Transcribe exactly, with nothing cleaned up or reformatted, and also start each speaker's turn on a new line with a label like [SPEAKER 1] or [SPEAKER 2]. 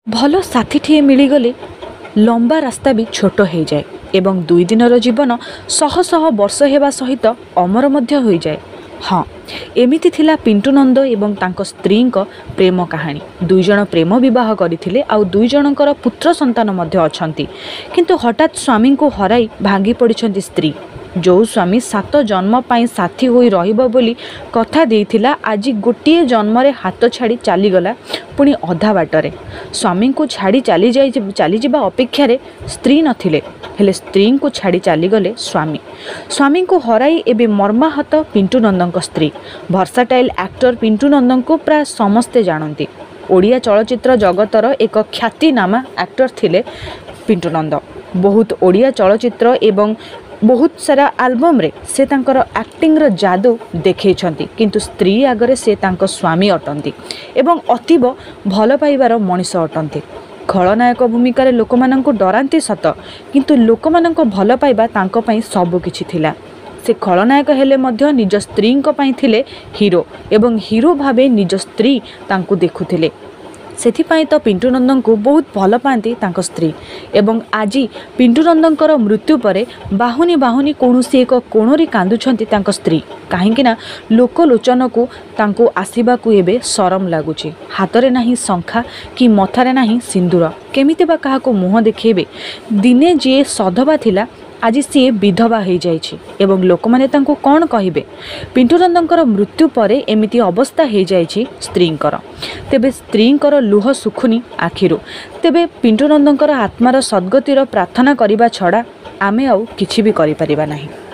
[SPEAKER 1] भल साथीटीए मिलगले लंबा रास्ता भी छोट हो जाए एवं दुई दिनर जीवन शह शह वर्ष होगा सहित अमर मध्य हो जाए। हाँ, एमिति थिला पिंटू नंद एवं तांको स्त्री प्रेम कहानी। दुईज प्रेम विवाह करथिले आउ दुई जनकर पुत्र संतान मध्य अछंती, किंतु हठात स्वामी को हराई भांगी पड़िछंती स्त्री। जो स्वामी सात जन्म पाई साथी होई रहिबो बोली कथा देइथिला, आज गोटिए जन्म रे हाथ छाड़ी चलीगला पुणी अधा बाटरे। स्वामी को छाड़ी चली जाई चली जिबा अपेक्षा रे स्त्री नथिले, हेले स्त्री को छाड़ी चलीगले स्वामी। स्वामी को हराई एबे मर्माहत पिंटू नंदक स्त्री। भर्साटाइल एक्टर पिंटू नंदन को प्राय समस्ते जानती। ओडिया चलचित्र जगतर एक ख्यातिनामा एक्टर थिले पिंटू नंद। बहुत ओडिया चलचित्र एवं बहुत सारा आल्बम रे से तांकर एक्टिंग रो जादू देखैछंती, किंतु स्त्री आगरे से तांको स्वामी अटंती एवं अतीब भल पाइबार मनीष अटंती। खलनायक भूमिका लोकमानंको डरांती सत, किंतु लोकमानंको भल पाइबा तांको पई सब किछि थिला। से खलनायक हेले मध्य निज स्त्री पई थिले हीरो एवं हीरो भावे निज स्त्री तांको देखुथिले। सेथिपाई तो पिंटू नंदन को बहुत भल पाती तांको स्त्री। एवं आज पिंटू नंदनकर मृत्यु परे बाहुनी बाहुनी कौनसी एक कोणरी कांदुछंती तांको स्त्री। कहीं लोकलोचन को तांको आसीबा को एबे शरम लगुच। हाथरे नाही शंखा कि मथारे नाही सिंदूर, केमिति बा काहाको मुह देखेबे। दिने जे सधवा थिला आज सी विधवा हो जाइछि एवं लोक माने तांको कौन कहिबे। पिंटू नंदनकर मृत्यु परे एमिति अवस्था हो जाइछि स्त्रींकर। तेबे स्त्रींकर लुह सुखुनी आखिरु। तेबे पिंटू नंदनकर आत्मार सद्गतिर प्रार्थना करिबा छड़ा आमे आउ किछि भी करि परिबा नाही।